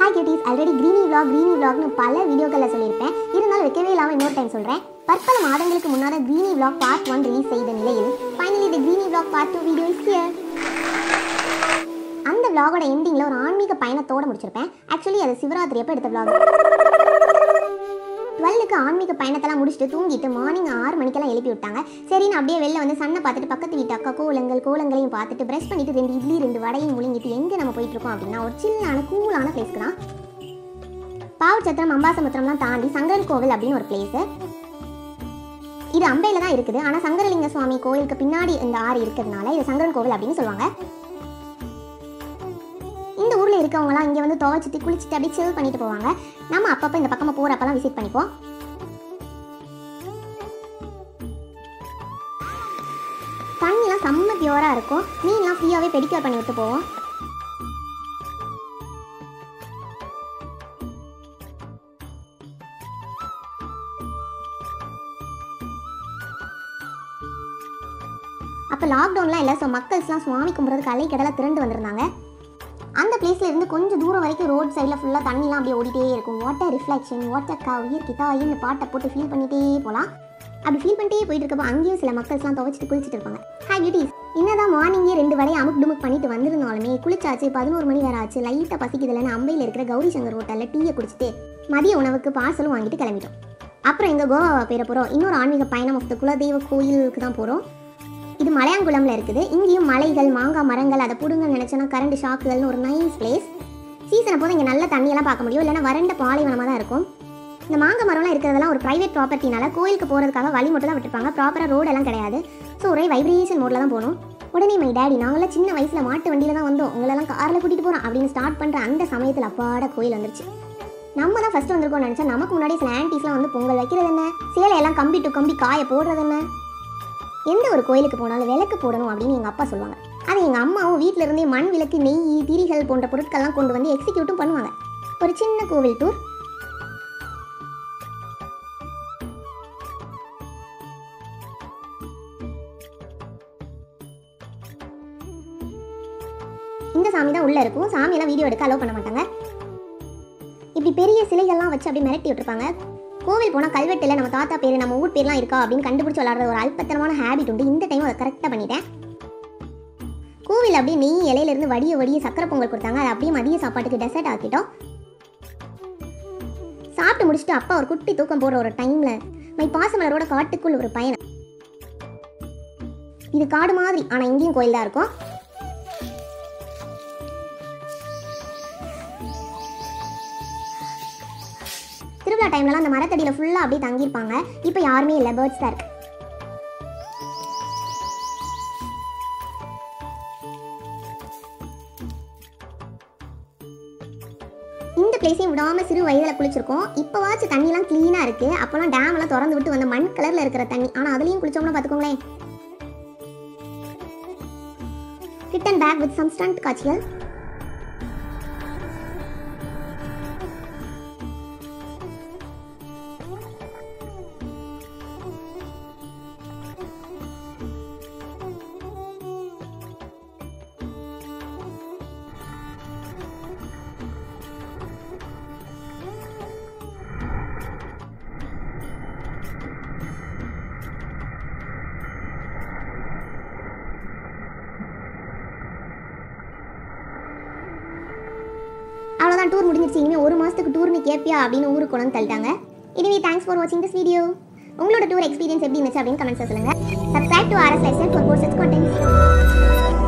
Hi cuties, already greeny vlog னு பல வீடியோக்களில் சொல்லியிருப்பேன். இருந்தாலும் வைக்கவே இல்லாமல் இன்னொரு டைம் சொல்கிறேன். பற்பல மாதங்களுக்கு முன்னாடி greeny vlog part 1 ரிலீஸ் செய்த நிலையில் finally the greeny vlog part 2 video is here. அந்த vlogோட எண்டிங்கில் ஒரு ஆன்மீக பயணத்தோடு முடிச்சிருப்பேன். ஆக்சுவலி அது சிவராத்திரி அப்போ எடுத்த vlog. 12க்கு ஆன்மீக பயணத்தெல்லாம் முடிச்சுட்டு தூங்கிட்டு மார்னிங் 6 மணிக்கெல்லாம் எழுப்பி விட்டாங்க. சரின்னு அப்படியே வெளில வந்து சன்னை பார்த்துட்டு பக்கத்து வீட்டு அக்கா கோலங்களையும் பார்த்துட்டு ப்ரெஷ் பண்ணிட்டு 2 இட்லி 2 வடையும் முழுங்கிட்டு எங்கே நம்ம போயிட்டு இருக்கோம் அப்படின்னா ஒரு சில்லான கூலான பிளேஸ்க்கு தான். பாவச்சத்திரம் அம்பாசமுத்திரம்லாம் தாண்டி சங்கரன் கோவில் அப்படின்னு ஒரு பிளேஸு. இது அம்பையில் தான் இருக்குது. ஆனால் சங்கரலிங்க சுவாமி கோவிலுக்கு பின்னாடி இந்த ஆறு இருக்கிறதுனால இது சங்கரன் கோவில் அப்படின்னு சொல்லுவாங்க. இந்த ஊரில் இருக்கவங்களாம் இங்கே வந்து துவைச்சிட்டு குளிச்சுட்டு அப்படியே சில் பண்ணிட்டு போவாங்க. நம்ம அப்பப்போ இந்த பக்கமாக போகிறப்பெல்லாம் விசிட் பண்ணிப்போம். தண்ணிலாம் செம்ம பியூராக இருக்கும். மீன்லாம் ஃப்ரீயாகவே பெடிக்யூர் பண்ணி விட்டு போவோம். அப்போ லாக்டவுன்லாம் இல்லை. ஸோ மக்கள்ஸ்லாம் சுவாமி கும்பிட்றதுக்கு அலை கடலாக திரண்டு வந்திருந்தாங்க. அந்த பிளேஸில் இருந்து கொஞ்சம் தூரம் வரைக்கும் ரோட் சைடில் ஃபுல்லாக தண்ணிலாம் அப்படியே ஓடிட்டே இருக்கும். வாட்டர் ரிஃப்ளெக்ஷன், வாட்டர் கவ், இயற்கிதாயின்னு பாட்டை போட்டு ஃபீல் பண்ணிகிட்டே போகலாம். அப்படி ஃபீல் பண்ணிட்டே போயிட்டு இருக்கப்போ அங்கேயும் சில மக்கள்ஸ்லாம் துவைச்சிட்டு குளிச்சுட்டு இருப்பாங்க. ஹாய் பியூட்டிஸ், என்னதான் மார்னிங்கே 2 வடையை அமுக் டுமுக் பண்ணிட்டு வந்திருந்தாலுமே குளிச்சாச்சு 11 மணி வேறு ஆச்சு. லைட்டாக பசிக்குதுலன்னு அம்பையில் இருக்கிற கௌரி சங்கர் ஹோட்டலில் டீயை குடிச்சிட்டு மதிய உணவுக்கு பார்சலும் வாங்கிட்டு கிளம்பிட்டோம். அப்புறம் எங்கள் கோவாவை போயிட போகிறோம். இன்னொரு ஆன்மீக பயணம் ஆஃப் த குலதெய்வ கோயிலுக்கு தான் போகிறோம். இது மலையாங்குளம்ல இருக்குது. இங்கேயும் மலைகள், மாங்காய் மரங்கள், அதை பிடுங்க நினச்சோன்னா கரண்ட் ஷாக்குகள்னு ஒரு நைஸ் பிளேஸ். சீசனை போது இங்கே நல்ல தண்ணியெல்லாம் பார்க்க முடியும். இல்லைன்னா வறண்ட பாலைவனமாக தான் இருக்கும். இந்த மாங்காய் மரம்லாம் இருக்கிறதெல்லாம் ஒரு ப்ரைவேட் ப்ராப்பர்ட்டினால கோயிலுக்கு போகிறதுக்காக வழி மட்டும் தான் விட்டுருப்பாங்க. ப்ராப்பராக ரோடெல்லாம் கிடையாது. ஸோ ஒரே வைப்ரேஷன் மோடில் தான் போகணும். உடனே மை டேடி நாங்களாம் சின்ன வயசில் மாட்டு வண்டியில் தான் வந்தோம், உங்களெல்லாம் காரில் கூட்டிகிட்டு போகிறோம் அப்படின்னு ஸ்டார்ட் பண்ணுற அந்த சமயத்தில் அப்பாட கோயில் வந்துருச்சு. நம்ம தான் ஃபஸ்ட்டு வந்திருக்கோம்னு நினச்சா நமக்கு முன்னாடி சில ஆன்டிஸ்லாம் வந்து பொங்கல் வைக்கிறது என்ன, சேலையெல்லாம் கம்பி டு கம்பி காய போடுறது என்ன, எந்த ஒரு கோயிலுக்கு போனாலும் விளக்கு போடணும் அப்படின்னு எங்கள் அப்பா சொல்லுவாங்க. அது எங்கள் அம்மாவும் வீட்டில் இருந்தே மண் விளக்கு, நெய், திரிகள் போன்ற பொருட்கள்லாம் கொண்டு வந்து எக்ஸிக்யூட்டும் பண்ணுவாங்க. ஒரு சின்ன கோவில் டூர். இந்த சாமி தான் உள்ளே இருக்கும். சாமியெல்லாம் வீடியோ எடுக்க அலோவ் பண்ண மாட்டாங்க. இப்படி பெரிய சிலைகள்லாம் வச்சு அப்படி மிரட்டி விட்டுருப்பாங்க. கோவில் போனால் கல்வெட்டில் நம்ம தாத்தா பேர், நம்ம ஊர் பேர்லாம் இருக்கா அப்படின்னு கண்டுபிடிச்சி விளாட்ற ஒரு அல்பத்தனமான ஹேபிட் உண்டு. இந்த டைம் அதை கரெக்டாக பண்ணிட்டேன். கோவில் அப்படியே நெய் இலையிலேருந்து வடிய சக்கரை பொங்கல் கொடுத்தாங்க. அதை அப்படியே மதிய சாப்பாட்டுக்கு டெசர்ட் ஆக்கிட்டோம். சாப்பிட்டு முடிச்சுட்டு அப்பா ஒரு குட்டி தூக்கம் போடுற ஒரு டைமில் மை பாசமலரோட காட்டுக்குள் ஒரு பயணம். இது காடு மாதிரி, ஆனால் இங்கேயும் கோயில் தான் இருக்கும். திருவிழா டைம்லலாம் அந்த மரத்தடியில் ஃபுல்லாக அப்படியே தங்கியிருப்பாங்க. இப்போ யாருமே இல்லை, பேர்ட்ஸ் தான் இருக்கு. இந்த பிளேஸையும் விடாமல் சிறு வயதில் குளிச்சிருக்கோம். இப்போவாச்சும் தண்ணிலாம் க்ளீனாக இருக்குது. அப்போலாம் டேம்லாம் திறந்து விட்டு வந்த மண் கலரில் இருக்கிற தண்ணி. ஆனால் அதுலேயும் குளிச்சோம்னா பார்த்துக்கோங்களேன். Hit and back with some stunt காட்சிகள். அவ்வளோதான், டூர் முடிஞ்சிருச்சு. இனிமேல் 1 மாதத்துக்கு டூர்னு கேட்பியா அப்படின்னு ஊருக்கு கொண்டு வந்து தள்ளிட்டாங்க. எனவே தேங்க்ஸ் ஃபார் வாட்சிங் திஸ் வீடியோ. உங்களோட டூர் எக்ஸ்பீரியன்ஸ் எப்படி இருந்துச்சு அப்படின்னு கமெண்ட்ஸில் சொல்லுங்கள். Subscribe to RS Lifestyle for more such contents.